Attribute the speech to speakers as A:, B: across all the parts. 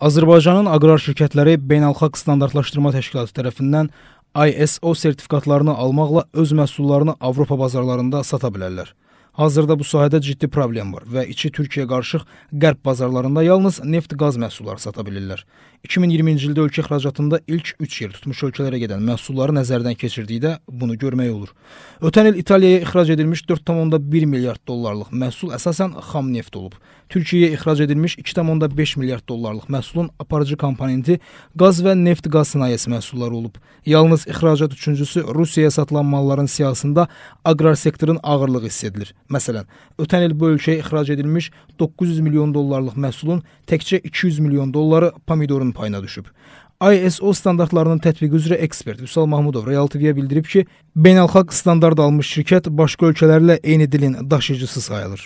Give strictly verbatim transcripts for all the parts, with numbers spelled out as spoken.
A: Azərbaycanın aqrar şirkətləri Beynəlxalq Standartlaşdırma Təşkilatı tərəfindən I S O sertifikatlarını almaqla öz məhsullarını Avropa bazarlarında sata bilərlər. Hazırda bu sahədə ciddi problem var və içi Türkiyə qarışıq qərb bazarlarında yalnız neft-qaz məhsulları sata bilirlər. iki min iyirminci ildə ölkə ixracatında ilk üç yer tutmuş ölkələrə gedən məhsulları nəzərdən keçirdikdə bunu görmək olur. Ötən il İtaliyaya ixrac edilmiş dörd tam bir milyard dollarlıq məhsul əsasən xam neft olub. Türkiyəyə ixrac edilmiş iki tam beş milyard dollarlıq məhsulun aparıcı komponenti qaz və neft-qaz sənayesi məhsulları olub. Yalnız ixracat üçüncüsü Rusiyaya satılan malların siyahısında aqrar sektorun ağırlığı hiss edilir. Məsələn, ötən il bu ölkəyə ixrac edilmiş doqquz yüz milyon dollarlıq məhsulun təkcə iki yüz milyon dolları pomidorun payına düşüb. I S O standartlarının tətbiqi üzrə ekspert Vüsal Mahmudov Real T V-yə bildirib ki, beynəlxalq standart almış şirkət başqa ölkələrlə eyni dilin daşıyıcısı sayılır.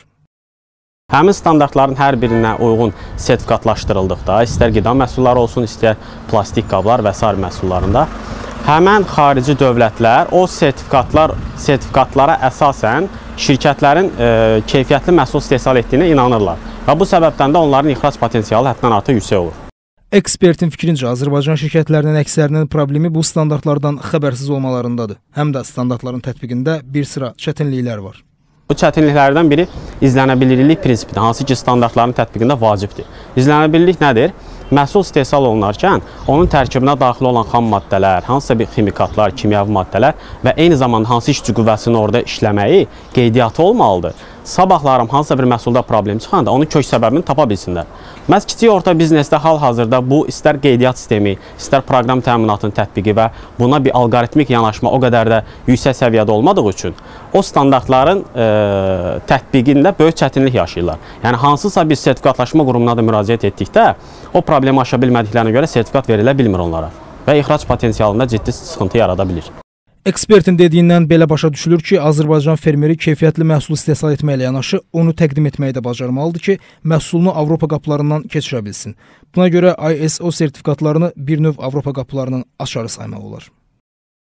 B: Həmin standartların hər birinə uyğun sertifikatlaşdırıldıqda, istər qida məhsulları olsun, istər plastik qablar və sair məhsullarında, həmən xarici dövlətlər o sertifikatlar, sertifikatlara əsasən şirkətlərin e, keyfiyyətli məhsul istehsal etdiyinə inanırlar. Və bu səbəbdən də onların ixrac potensialı həddən artıq yüksək olur.
A: Ekspertin fikrincə, Azərbaycan şirkətlərinin əksərinin problemi bu standartlardan xəbərsiz olmalarındadır. Həm də standartların tətbiqində bir sıra çətinliklər var.
B: Bu çətinliklərdən biri izlənəbilirlik prinsipidir, hansı ki standartların tətbiqində vacibdir. İzlənəbilirlik nədir? Məhsul istehsal olunarkən onun tərkibinə daxil olan xam maddələr, hansısa bir ximikatlar, kimyəvi maddələr və eyni zamanda hansı işçi qüvvəsinin orada işləməyi qeydiyyatı olmalıdır. Sabahlarım hansısa bir məhsulda problem çıxanda onun kök səbəbini tapa bilsinlər. Məhz kiçik orta biznesdə hal-hazırda bu istər qeydiyyat sistemi, istər proqram təminatının tətbiqi və buna bir alqoritmik yanaşma o qədər də yüksək səviyyədə olmadığı üçün o standartların e, tətbiqində böyük çətinlik yaşayırlar. Yəni hansısa bir sertifikatlaşma qurumuna da müraciət etdikdə o problemi aşa bilmədiklərinə görə sertifikat verilə bilmir onlara və ixrac potensialında ciddi sıxıntı yarada bilir.
A: Ekspertin dediyindən belə başa düşülür ki, Azərbaycan fermeri keyfiyyətli məhsul istehsal etməklə yanaşı onu təqdim etməyi də bacarmalıdır ki, məhsulunu Avropa qapılarından keçirə bilsin. Buna görə I S O sertifikatlarını bir növ Avropa qapılarının açarı saymaq olar.